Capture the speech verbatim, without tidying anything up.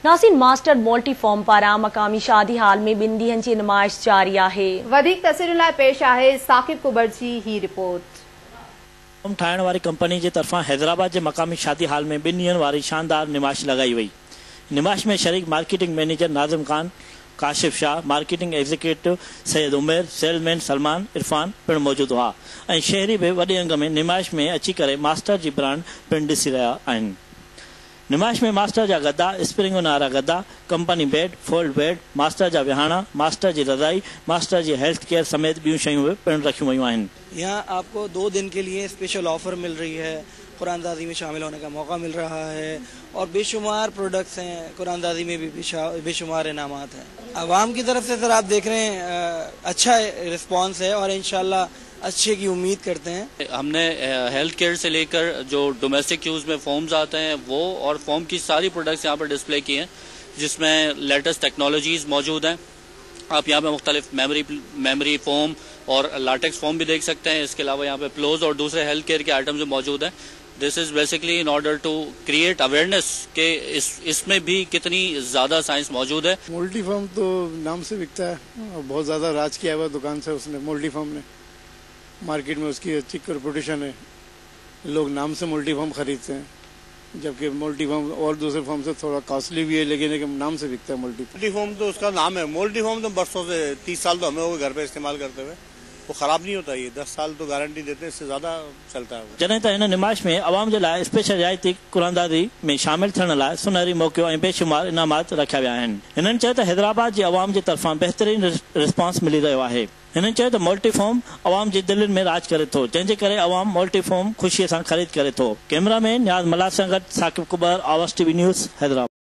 नासिन master multi form पारां मकामी शादी हाल में ॿिनि ॾींहनि जी नुमाइश जारी आहे। वधीक तस्वीरुनि लाइ पेश आहे साकिब कुबर जी ही रिपोर्ट। ठाहिण वारी कंपनी जे तरफ़ां हैदराबाद जे मकामी शादी हाल में ॿिनि ॾींहनि वारी शानदार नुमाइश लॻाई वई। नुमाइश में शरीक marketing manager Nazim Khan, Kashif Shah, marketing executive Syed Umer, salesman Salman Irfan पिणु मौजूदु हुआ ऐं शहरी बि वॾे अंग में नुमाइश में अची करे मास्टर जी ब्रांड पिणु ॾिसी रहिया आहिनि। नुमाइश में मास्टर जा गद्दा, स्प्रिंग नारा गद्दा, company bed, fold bed, master जा विहाणा, मास्टर जी रज़ाई, मास्टर जी हेल्थ केयर समेत ॿियूं शयूं बि पिणु रखियूं वयूं आहिनि। यहाँ आपको दो दिन के लिए स्पेशल ऑफर मिल रही है, कुरानदाजी में शामिल होने का मौका मिल रहा है और बेशुमार प्रोडक्ट्स हैं, कुरानदाजी में भी बेशुमार इनामात हैं। आवाम की तरफ से सर आप देख रहे हैं अच्छा रिस्पांस है और इंशाल्लाह अच्छे की उम्मीद करते हैं। हमने हेल्थ केयर से लेकर जो डोमेस्टिक यूज में फोम्स आते हैं वो और फोम की सारी प्रोडक्ट्स यहाँ पर डिस्प्ले की हैं, जिसमें लेटेस्ट टेक्नोलॉजीज मौजूद हैं। आप यहाँ पे मुख्तलिफ मेमोरी मेमोरी फोम और लाटेक्स फोम भी देख सकते हैं। इसके अलावा यहाँ पे प्लोज और दूसरे हेल्थ केयर के आइटम्स भी मौजूद हैं। This is basically in order to create awareness के इस इसमें भी कितनी ज्यादा साइंस मौजूद है। मल्टी फॉर्म तो नाम से बिकता है और बहुत ज्यादा राज किया हुआ दुकान से उसने, मल्टी फॉर्म ने मार्केट में उसकी अच्छी रेपुटेशन है। लोग नाम से मल्टी फॉर्म खरीदते हैं, जबकि मल्टी फॉर्म और दूसरे फॉर्म से थोड़ा कॉस्टली भी है, लेकिन नाम से बिकता है मल्टी मल्टी फॉर्म। तो उसका नाम है मल्टी फॉर्म। तो बरसों से तीस साल तो हमें हो गए घर पे इस्तेमाल करते हुए, वो खराब नहीं होता। ये दस साल तो गारंटी देते हैं, इससे ज्यादा चलता है। जॾहिं त हिन नुमाइश में अवाम जे लाइ स्पेशल रियायती कुरानदाजी में शामिल थियण लाइ सुनहरी मौक़ियो ऐं बेशुमार इनामात रखिया विया आहिनि। हिननि चयो त हैदराबाद जी अवाम जे तरफ़ां बहितरीन रिस्पॉन्स मिली रहियो आहे। हिननि चयो त मल्टी फॉर्म अवाम जी दिलनि में राज करे थो, जंहिंजे करे अवाम मल्टी फॉर्म ख़ुशीअ सां ख़रीद करे थो। कैमरा में नियाज़ मल्हार सां गॾु साकिब कुबर, आवाज़ टीवी न्यूज़, हैदराबाद।